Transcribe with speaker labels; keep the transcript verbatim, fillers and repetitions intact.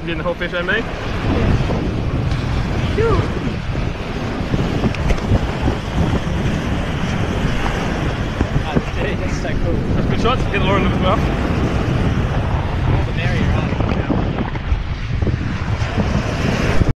Speaker 1: getting the whole fish I made?
Speaker 2: Phew. That's so cool.
Speaker 1: That's good shots. Get the lure in them as well.